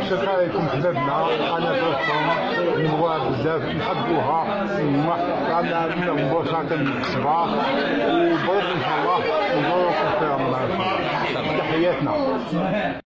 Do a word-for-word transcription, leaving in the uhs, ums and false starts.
شكرا عليكم حبابنا قناه راسكم نبغوها بزاف نحبوها تما رانا مباشره كنكسبها وبغيت ان شاء الله نزوركم في رمضان. تحياتنا.